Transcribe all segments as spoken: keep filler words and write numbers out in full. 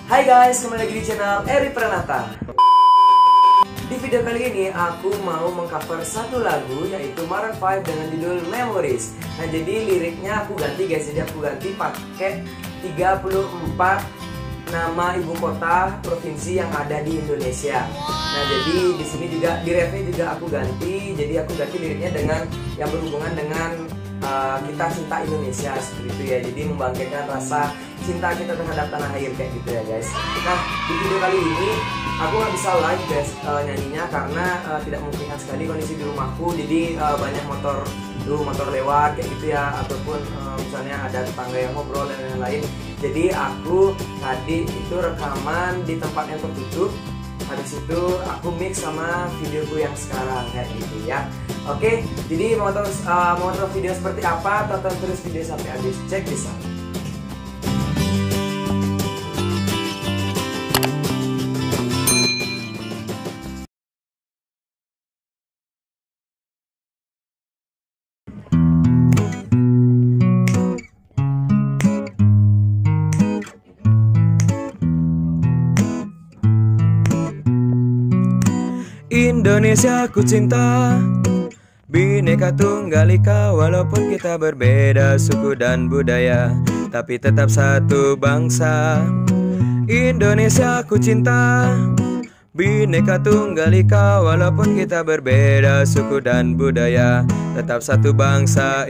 Hai guys, kembali lagi di channel Eri Pranata. Di video kali ini aku mau mengcover satu lagu yaitu Maroon five dengan judul Memories. Nah jadi liriknya aku ganti guys, jadi aku ganti pakai tiga puluh empat nama ibu kota provinsi yang ada di Indonesia. Nah jadi di sini juga di refnya juga aku ganti, jadi aku ganti liriknya dengan yang berhubungan dengan uh, kita cinta Indonesia seperti itu ya. Jadi membangkitkan rasa cinta kita terhadap tanah air kayak gitu ya guys. Nah di video kali ini aku nggak bisa live guys uh, nyanyinya karena uh, tidak memungkinkan sekali kondisi di rumahku. Jadi uh, banyak motor dulu motor lewat kayak gitu ya, ataupun uh, misalnya ada tetangga yang ngobrol dan lain-lain. Jadi aku tadi itu rekaman di tempat yang tertutup. Habis itu aku mix sama videoku yang sekarang kayak gitu ya. Oke, jadi mau terus uh, mau terus video seperti apa? Tonton terus video sampai habis. Cek di sana. Indonesia ku cinta, Bhinneka Tunggal Ika. Walaupun kita berbeda suku dan budaya, tapi tetap satu bangsa. Indonesia ku cinta, Bhinneka Tunggal Ika. Walaupun kita berbeda suku dan budaya, tetap satu bangsa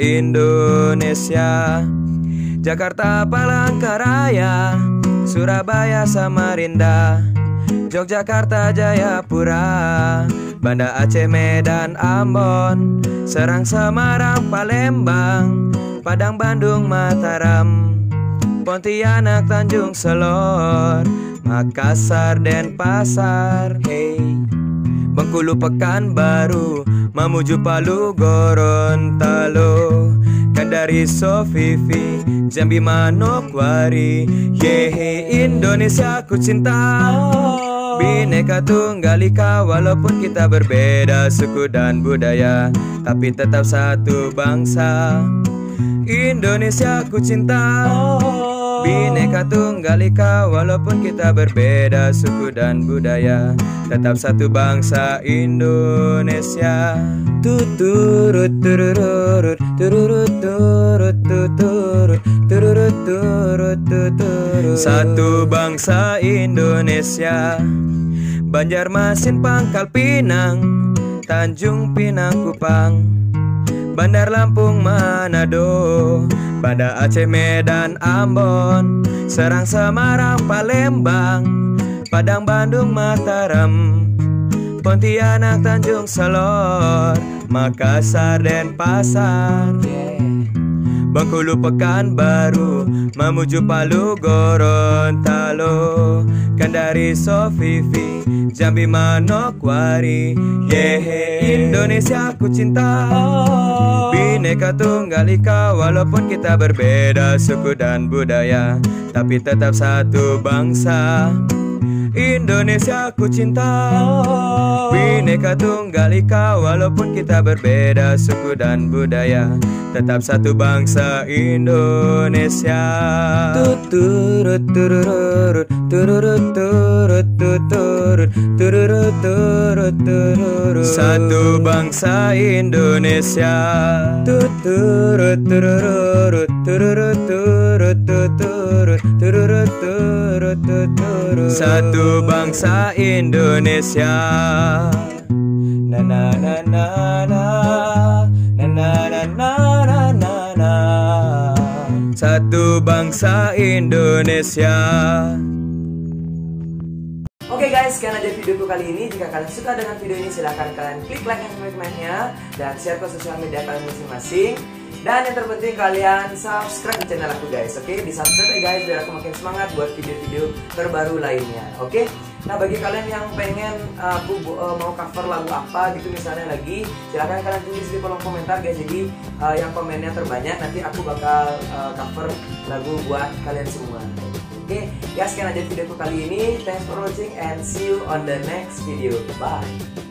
Indonesia. Jakarta, Palangkaraya, Surabaya, Samarinda, Yogyakarta, Jayapura, Banda Aceh, Medan, Ambon, Serang, Semarang, Palembang, Padang, Bandung, Mataram, Pontianak, Tanjung Selor, Makassar, Denpasar, hey, Bengkulu, Pekanbaru, Mamuju, Palu, Gorontalo, Kendari, Sofifi, Jambi, Manokwari, yehe. Indonesia ku cinta, Bhinneka Tunggal Ika. Walaupun kita berbeda suku dan budaya, tapi tetap satu bangsa. Indonesia ku cinta, Bhinneka Tunggal Ika. Walaupun kita berbeda suku dan budaya, tetap satu bangsa Indonesia. Tuturut tururut tururut turut tuturut tururut turut tuturut. Satu bangsa Indonesia. Banjarmasin, Pangkal Pinang, Tanjung Pinang, Kupang, Bandar Lampung, Manado, Banda Aceh, Medan, Ambon, Serang, Semarang, Palembang, Padang, Bandung, Mataram, Pontianak, Tanjung Selor, Makassar, Denpasar, yeah. Bengkulu, Pekanbaru, Mamuju, Palu, Gorontalo, Kendari, Sofifi, Jambi, Manokwari, yehe. Indonesia ku cinta, Bhinneka Tunggal Ika. Walaupun kita berbeda suku dan budaya, tapi tetap satu bangsa. Indonesia ku cinta, Bhinneka Tunggal Ika. Walaupun kita berbeda suku dan budaya, tetap satu bangsa Indonesia. Tuturut tururut tururut turut tuturut tururut turut tururut. Satu bangsa Indonesia. Tuturut tururut tururut turut tuturut tururut turut tuturut. Satu bangsa Indonesia. Na na na na na na na na na na na. Satu bangsa Indonesia. Oke guys, sekian aja videoku kali ini. Jika kalian suka dengan video ini, silahkan kalian klik like dan komen-nya, dan share ke sosial media kalian masing-masing. Dan yang terpenting kalian subscribe di channel aku guys. Oke, di subscribe ya guys biar aku makin semangat buat video-video terbaru lainnya. Oke. Nah bagi kalian yang pengen uh, aku uh, mau cover lagu apa gitu misalnya lagi, silahkan kalian tulis di kolom komentar guys. Jadi uh, yang komennya terbanyak nanti aku bakal uh, cover lagu buat kalian semua. Oke, ya sekian aja videoku kali ini. Thanks for watching and see you on the next video. Bye.